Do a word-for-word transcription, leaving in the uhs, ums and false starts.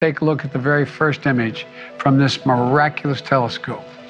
Take a look at the very first image from this miraculous telescope.